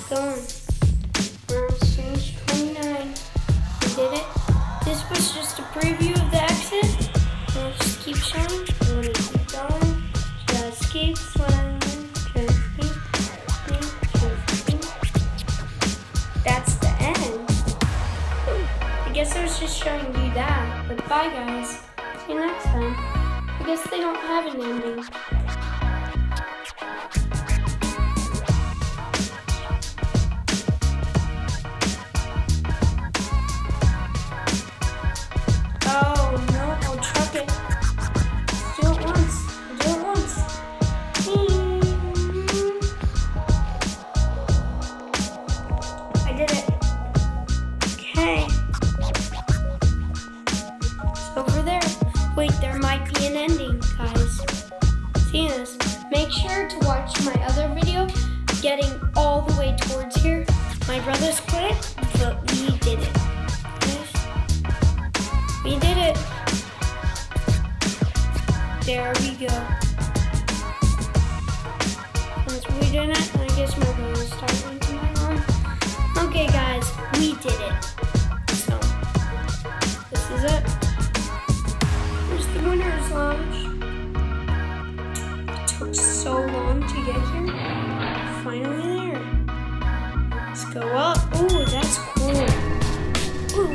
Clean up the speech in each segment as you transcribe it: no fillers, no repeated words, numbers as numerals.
going. We're on stage 29. We did it. This was just a preview of the exit. Let's just keep showing. We're gonna keep going. Just keep swimming. That's the end. I guess I was just showing you that. But bye guys. See you next time. I guess they don't have an ending. Oh no, I'll truck it. Do it once. Do it once. I did it. Okay. It's over there. Wait, there might be an ending, guys. See this? Make sure to watch my other video, getting all the way towards here. My brothers quit, but we did it. We did it. There we go. Once we did it, I guess my brothers started to my mom. Okay, guys, we did it. So, this is it. Here's the winner's lounge. It took so long to get here. Finally there. Let's go up. Ooh, that's cool. Ooh.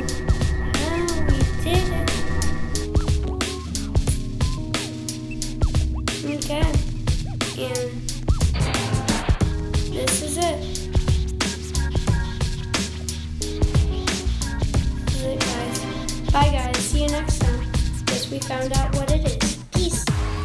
Okay, and this is it. This is it, guys. Bye, guys. See you next time. Guess we found out what